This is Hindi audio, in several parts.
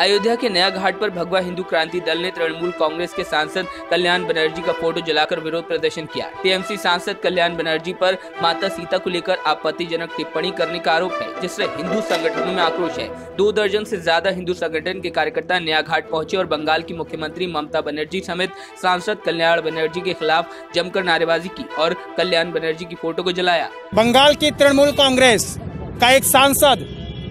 अयोध्या के नया घाट पर भगवा हिंदू क्रांति दल ने तृणमूल कांग्रेस के सांसद कल्याण बनर्जी का फोटो जलाकर विरोध प्रदर्शन किया। टीएमसी सांसद कल्याण बनर्जी पर माता सीता को लेकर आपत्तिजनक टिप्पणी करने का आरोप है, जिससे हिंदू संगठनों में आक्रोश है। 2 दर्जन से ज्यादा हिंदू संगठन के कार्यकर्ता नया घाट पहुंचे और बंगाल की मुख्यमंत्री ममता बनर्जी समेत सांसद कल्याण बनर्जी के खिलाफ जमकर नारेबाजी की और कल्याण बनर्जी की फोटो को जलाया। बंगाल की तृणमूल कांग्रेस का एक सांसद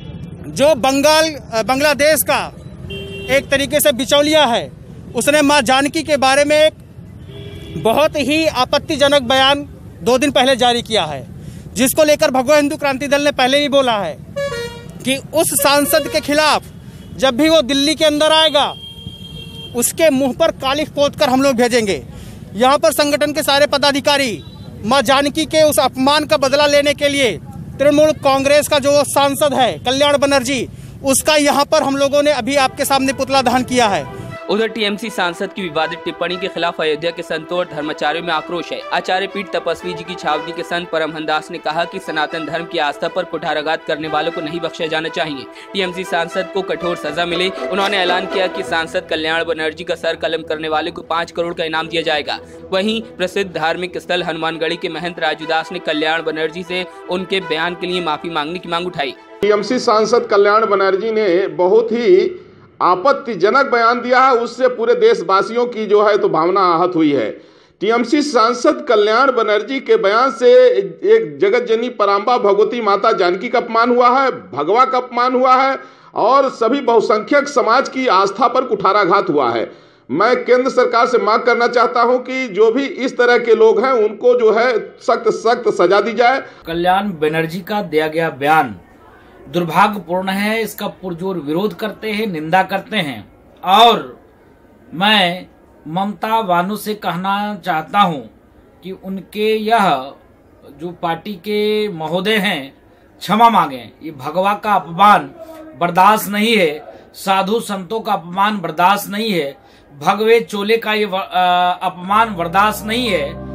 जो बांग्लादेश का एक तरीके से बिचौलिया है, उसने मां जानकी के बारे में एक बहुत ही आपत्तिजनक बयान 2 दिन पहले जारी किया है, जिसको लेकर भगवा हिंदू क्रांति दल ने पहले ही बोला है कि उस सांसद के खिलाफ जब भी वो दिल्ली के अंदर आएगा उसके मुंह पर कालिख पोतकर हम लोग भेजेंगे। यहाँ पर संगठन के सारे पदाधिकारी मां जानकी के उस अपमान का बदला लेने के लिए तृणमूल कांग्रेस का जो सांसद है कल्याण बनर्जी, उसका यहाँ पर हम लोगों ने अभी आपके सामने पुतला दहन किया है। उधर टीएमसी सांसद की विवादित टिप्पणी के खिलाफ अयोध्या के संतों और धर्माचार्यों में आक्रोश है। आचार्य पीठ तपस्वी जी की छावनी के संत परमहंस ने कहा कि सनातन धर्म की आस्था पर कुठाराघात करने वालों को नहीं बख्शा जाना चाहिए। टीएमसी सांसद को कठोर सजा मिले। उन्होंने ऐलान किया कि सांसद कल्याण बनर्जी का सर कलम करने वाले को 5 करोड़ का इनाम दिया जाएगा। वहीं प्रसिद्ध धार्मिक स्थल हनुमानगढ़ी के महंत राजूदास ने कल्याण बनर्जी से उनके बयान के लिए माफी मांगने की मांग उठाई। टीएमसी सांसद कल्याण बनर्जी ने बहुत ही आपत्तिजनक बयान दिया है, उससे पूरे देशवासियों की जो है तो भावना आहत हुई है। टीएमसी सांसद कल्याण बनर्जी के बयान से एक जगत जननी पराम्बा भगवती माता जानकी का अपमान हुआ है, भगवा का अपमान हुआ है और सभी बहुसंख्यक समाज की आस्था पर कुठाराघात हुआ है। मैं केंद्र सरकार से मांग करना चाहता हूं कि जो भी इस तरह के लोग हैं उनको जो है सख्त सजा दी जाए। कल्याण बनर्जी का दिया गया बयान दुर्भाग्यपूर्ण है। इसका पुरजोर विरोध करते हैं, निंदा करते हैं और मैं ममता बानू से कहना चाहता हूं कि उनके यह जो पार्टी के महोदय हैं क्षमा मांगे। ये भगवा का अपमान बर्दाश्त नहीं है, साधु संतों का अपमान बर्दाश्त नहीं है, भगवे चोले का ये अपमान बर्दाश्त नहीं है।